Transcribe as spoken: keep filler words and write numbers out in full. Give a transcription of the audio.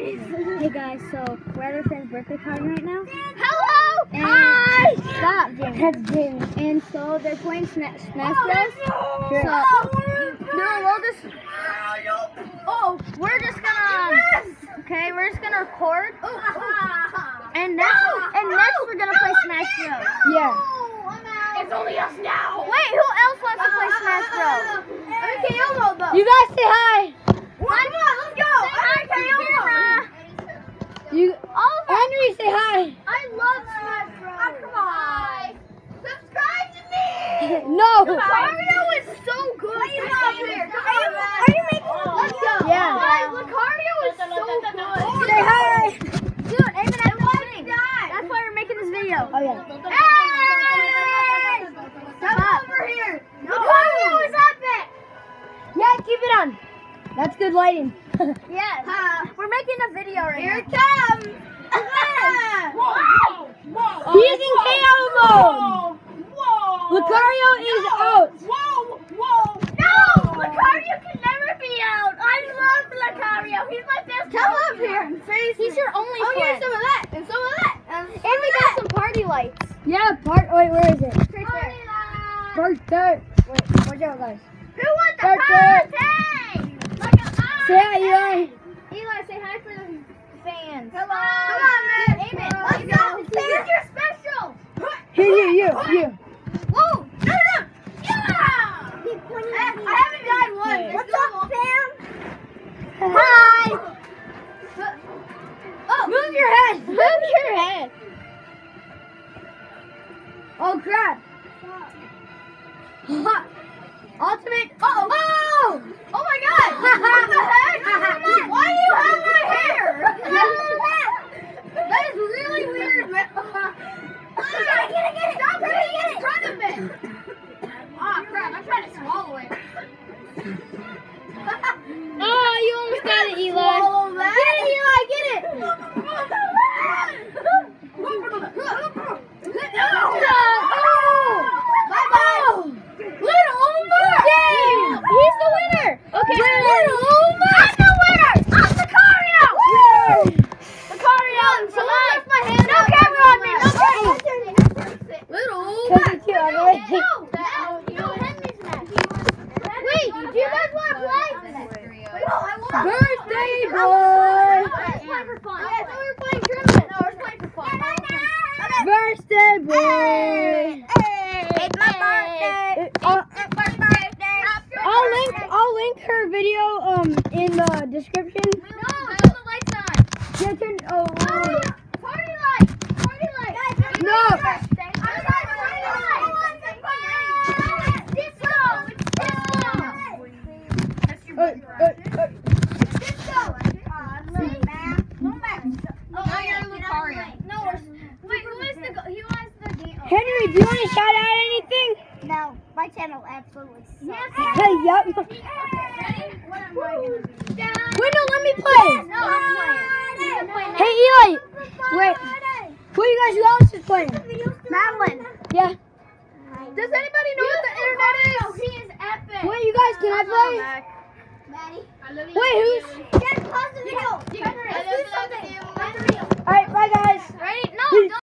Hey guys, so we're at our friend's birthday party right now. Hello! And Hi! Stop, Jamie. That's Jamie. And so they're playing Smash Bros. Oh, Sure. no. No, we'll just. Oh, we're just gonna. Okay, we're just gonna record. And next, and next we're gonna play Smash Bros. Yeah. It's only us now. Wait, who else wants to play Smash Bros? Okay, Elmo though. You guys say hi. Come on, let's go. Say hi, Kiara. You, All of us. Henry, say hi. I love Smash Bros. Oh, come on. Subscribe to me. No. Lucario is so good. Are you not here? Come Are on, you- man. are you making? Let's go. Yeah. Guys, Lucario is so good. Say hi. Dude, Amen, that's the thing. That's why we're making this video. Oh yeah. Hey! Come Stop. over here. Lucario is epic. Yeah, keep it on. That's good lighting. Yes. We're making a video right Here now. it comes. Whoa! Whoa! He's in K O mode. Whoa! Whoa! Lucario is out. Whoa! Whoa! No! Lucario can never be out. I love Lucario. He's my best Come friend. up here and face He's me. your only Oh, friend. here's some of that and some of that. And, some And we of got that. some party lights. Yeah, part. Wait, where is it? Right there. Birthday. Wait, watch out, guys. Who wants the Birthday. party? Look at us. Say hi, Eli. Eli, say hi for the fans. Come on. Come on, man. Amen. Let's Let's go. go. Here's your special. Here, you, you, you. Whoa. No, no, no. Yeah. I haven't died once. What's There's up, still- fam? Hi. Oh. Move your head. Move your head. Oh crap. Ultimate. Uh-oh. Oh! Oh my god! What the heck? Why do you have my hair? That is really weird, man. Get it, get it, get it! Stop trying to get in front of me! Ah, crap, I'm trying to swallow it. Oh, you almost got it, Eli. Swallow that. Get it, Eli, get it. No! Bye-bye! Little Omar. Yay! He's the winner. Okay. Little Omar. I'm the winner. I'm Lucario. Lucario, So I lift my hand. No camera on me. No camera. Little Take it too, I'm ready. No. No, Henry's next. Wait, do you guys want to play? Birthday boy. We're just playing for fun. I thought we were playing tournament. No, we're just playing for fun. Birthday boy. It's my birthday. Uh, It's my birthday. I'll link. I'll link her video um in the description. No, turn the lights on. Yeah, turn. Oh. oh. Party lights. Party lights. No. I'm trying party lights. It's disco. It's disco. Uh, uh, uh. Oh, you're Lucario. No, wait, who is the who has the game? Henry, do you want to shout out anything? No, my channel absolutely sucks. Hey, yup. Ready? What am I gonna do? Wait, no, let me play. No, I'm playing. You can play Hey, Eli. Wait. Who you guys? Who else is playing? Madeline. Yeah. Does anybody know what the internet is? Oh, he is epic. Wait, you guys, can I play? Maddie. I love Wait, who's? Get pause the video. I love you. All right, bye, guys. Ready? No, don't.